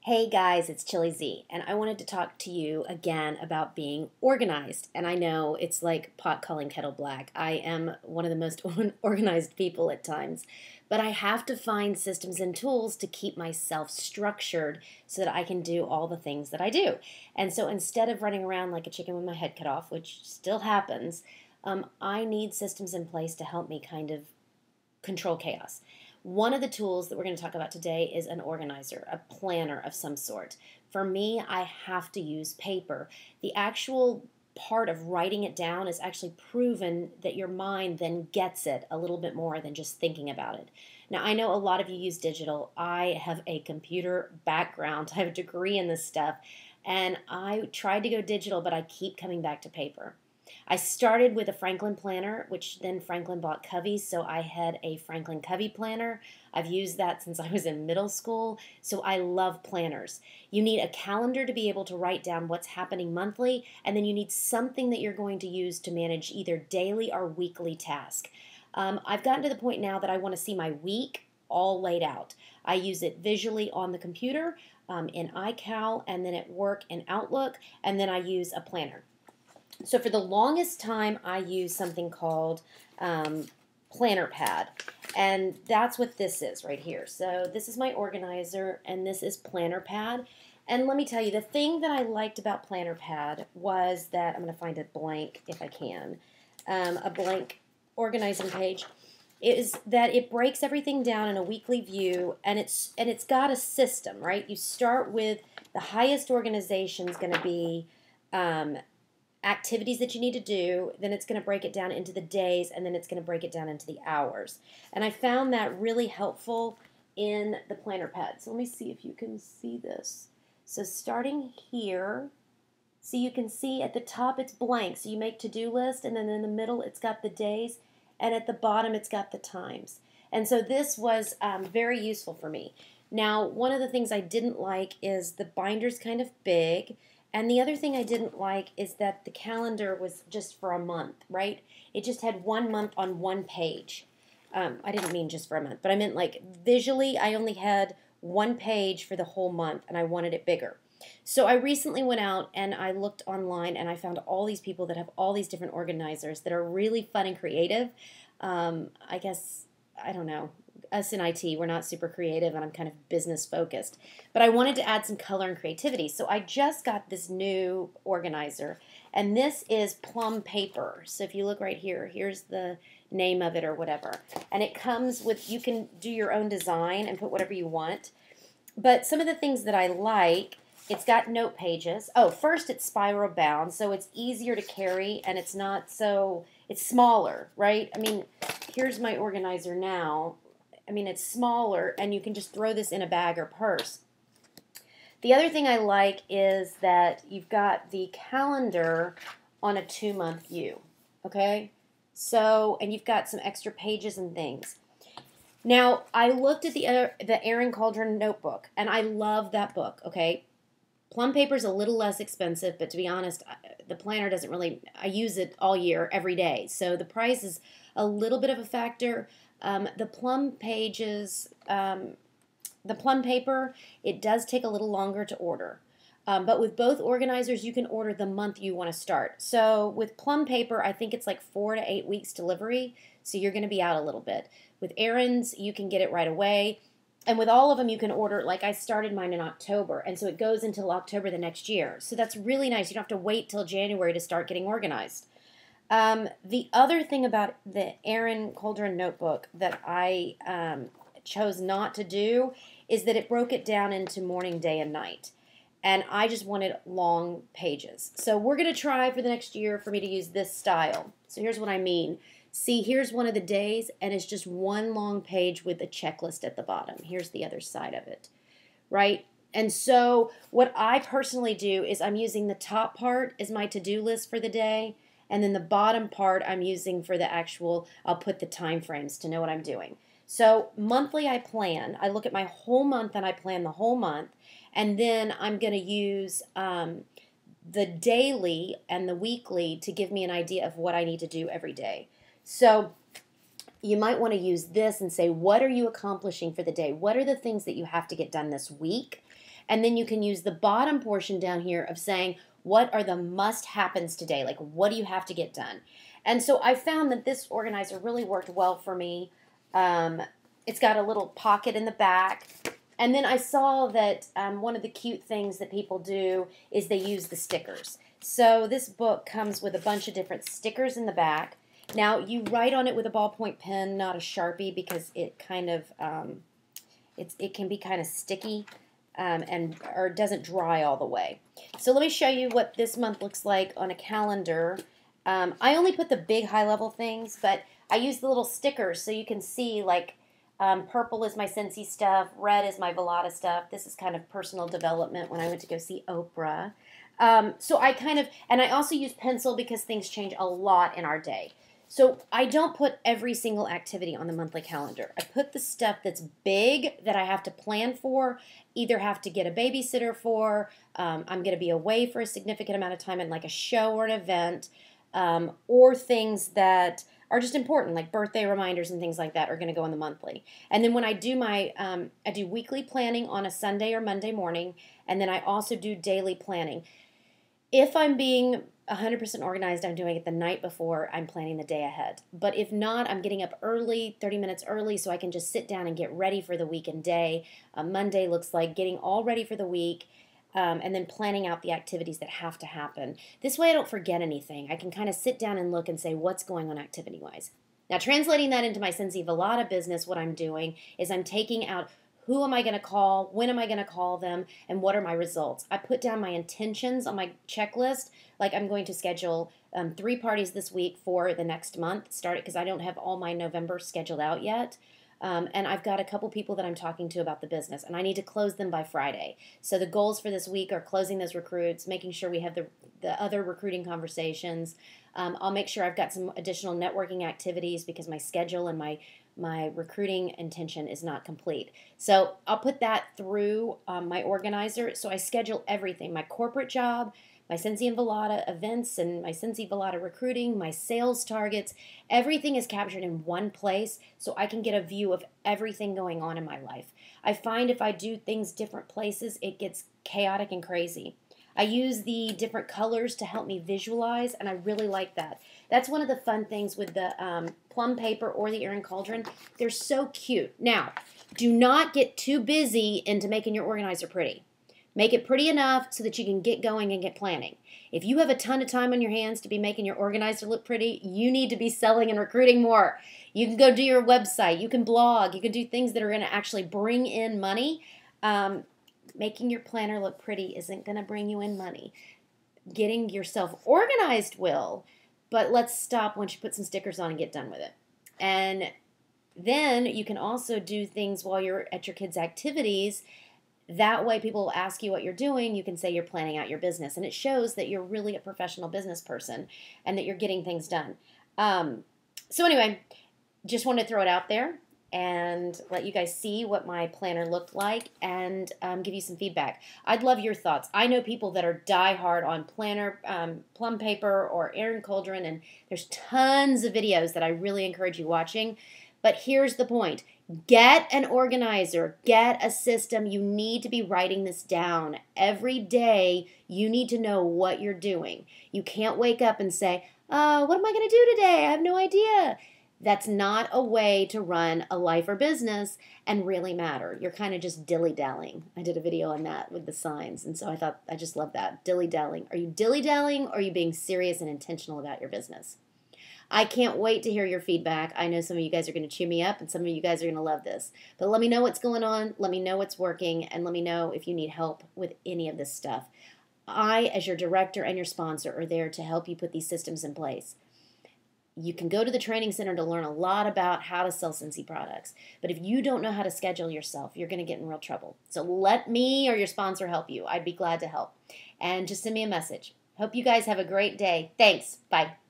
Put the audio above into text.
Hey guys, it's Chili Z, and I wanted to talk to you again about being organized. And I know it's like pot calling kettle black. I am one of the most organized people at times, but I have to find systems and tools to keep myself structured so that I can do all the things that I do. And so instead of running around like a chicken with my head cut off, which still happens, I need systems in place to help me kind of control chaos. One of the tools that we're going to talk about today is an organizer, a planner of some sort. For me, I have to use paper. The actual part of writing it down is actually proven that your mind then gets it a little bit more than just thinking about it. Now, I know a lot of you use digital. I have a computer background. I have a degree in this stuff, and I tried to go digital, but I keep coming back to paper. I started with a Franklin planner, which then Franklin bought Covey, so I had a Franklin Covey planner. I've used that since I was in middle school, so I love planners. You need a calendar to be able to write down what's happening monthly, and then you need something that you're going to use to manage either daily or weekly tasks. I've gotten to the point now that I want to see my week all laid out. I use it visually on the computer, in iCal, and then at work in Outlook, and then I use a planner. So for the longest time, I used something called Planner Pad, and that's what this is right here. So this is my organizer, and this is Planner Pad. And let me tell you, the thing that I liked about Planner Pad was that, I'm going to find a blank if I can, a blank organizing page, is that it breaks everything down in a weekly view, and it's got a system, right? You start with the highest organization is going to be activities that you need to do, then it's going to break it down into the days, and then it's going to break it down into the hours. And I found that really helpful in the Planner Pad. So let me see if you can see this. So starting here, so you can see at the top it's blank, so you make to-do list, and then in the middle it's got the days, and at the bottom it's got the times. And so this was very useful for me. Now, one of the things I didn't like is the binder's kind of big. And the other thing I didn't like is that the calendar was just for a month, right? It just had 1 month on one page. I didn't mean just for a month, but I meant like visually I only had one page for the whole month, and I wanted it bigger. So I recently went out and I looked online, and I found all these people that have all these different organizers that are really fun and creative. I guess, I don't know, us in IT, we're not super creative, and I'm kind of business focused. But I wanted to add some color and creativity. So I just got this new organizer, and this is Plum Paper. So if you look right here, here's the name of it or whatever. And it comes with, you can do your own design and put whatever you want. But some of the things that I like, it's got note pages. Oh, first it's spiral bound, so it's easier to carry, and it's not so, it's smaller, right? I mean, here's my organizer now. I mean, it's smaller, and you can just throw this in a bag or purse. The other thing I like is that you've got the calendar on a 2-month view, okay? So, and you've got some extra pages and things. Now, I looked at the Erin Cauldron notebook, and I love that book, okay? Plum Paper is a little less expensive, but to be honest, the planner doesn't really, I use it all year, every day. So the price is a little bit of a factor. The Plum Paper, it does take a little longer to order. But with both organizers, you can order the month you want to start. So with Plum Paper, I think it's like 4 to 8 weeks delivery, so you're going to be out a little bit. With Erin's, you can get it right away. And with all of them, you can order, like I started mine in October, and so it goes until October the next year. So that's really nice. You don't have to wait till January to start getting organized. The other thing about the Erin Cauldron notebook that I chose not to do is that it broke it down into morning, day, and night. And I just wanted long pages. So we're going to try for the next year for me to use this style. So here's what I mean. See, here's one of the days, and it's just one long page with a checklist at the bottom. Here's the other side of it, right? And so what I personally do is I'm using the top part as my to-do list for the day, and then the bottom part I'm using for the actual, I'll put the time frames to know what I'm doing. So monthly I plan. I look at my whole month and I plan the whole month, and then I'm going to use the daily and the weekly to give me an idea of what I need to do every day. So you might want to use this and say, what are you accomplishing for the day? What are the things that you have to get done this week? And then you can use the bottom portion down here of saying, what are the must-happens today? Like, what do you have to get done? And so I found that this organizer really worked well for me. It's got a little pocket in the back. And then I saw that one of the cute things that people do is they use the stickers. So this book comes with a bunch of different stickers in the back. Now, you write on it with a ballpoint pen, not a Sharpie, because it kind of, it can be kind of sticky or doesn't dry all the way. So let me show you what this month looks like on a calendar. I only put the big high-level things, but I use the little stickers so you can see, like, purple is my Scentsy stuff, red is my Velada stuff. This is kind of personal development when I went to go see Oprah. So I kind of, and I also use pencil because things change a lot in our day. So I don't put every single activity on the monthly calendar. I put the stuff that's big that I have to plan for, either have to get a babysitter for, I'm going to be away for a significant amount of time in like a show or an event, or things that are just important, like birthday reminders and things like that are going to go in the monthly. And then when I do my, I do weekly planning on a Sunday or Monday morning, and then I also do daily planning. If I'm being 100% organized, I'm doing it the night before, I'm planning the day ahead. But if not, I'm getting up early, 30 minutes early, so I can just sit down and get ready for the week and day. Monday looks like getting all ready for the week, and then planning out the activities that have to happen. This way I don't forget anything. I can kind of sit down and look and say what's going on activity-wise. Now, translating that into my Scentsy Velada business, what I'm doing is I'm taking out who am I going to call, when am I going to call them, and what are my results. I put down my intentions on my checklist, like I'm going to schedule 3 parties this week for the next month, start it because I don't have all my November scheduled out yet. And I've got a couple people that I'm talking to about the business, and I need to close them by Friday. So the goals for this week are closing those recruits, making sure we have the other recruiting conversations. I'll make sure I've got some additional networking activities because my schedule and my recruiting intention is not complete. So I'll put that through my organizer. So I schedule everything, my corporate job, my Scentsy and Velada events, and my Scentsy Velada recruiting, my sales targets. Everything is captured in one place so I can get a view of everything going on in my life. I find if I do things different places, it gets chaotic and crazy. I use the different colors to help me visualize, and I really like that. That's one of the fun things with the Plum Paper or the Erin Cauldron. They're so cute. Now, do not get too busy into making your organizer pretty. Make it pretty enough so that you can get going and get planning. If you have a ton of time on your hands to be making your organizer look pretty, you need to be selling and recruiting more. You can go do your website. You can blog. You can do things that are going to actually bring in money. Making your planner look pretty isn't going to bring you in money. Getting yourself organized will, but let's stop once you put some stickers on and get done with it. And then you can also do things while you're at your kids' activities. That way people will ask you what you're doing. You can say you're planning out your business, and it shows that you're really a professional business person and that you're getting things done. So anyway, just wanted to throw it out there and let you guys see what my planner looked like and give you some feedback. I'd love your thoughts. I know people that are diehard on planner, Plum Paper or Erin Cauldron, and there's tons of videos that I really encourage you watching. But here's the point. Get an organizer. Get a system. You need to be writing this down. Every day, you need to know what you're doing. You can't wake up and say, what am I going to do today? I have no idea. That's not a way to run a life or business and really matter. You're kind of just dilly-dallying. I did a video on that with the signs, and so I thought, I just love that. Dilly-dallying. Are you dilly-dallying, or are you being serious and intentional about your business? I can't wait to hear your feedback. I know some of you guys are going to chew me up, and some of you guys are going to love this. But let me know what's going on. Let me know what's working, and let me know if you need help with any of this stuff. I, as your director and your sponsor, are there to help you put these systems in place. You can go to the training center to learn a lot about how to sell Scentsy products. But if you don't know how to schedule yourself, you're going to get in real trouble. So let me or your sponsor help you. I'd be glad to help. And just send me a message. Hope you guys have a great day. Thanks. Bye.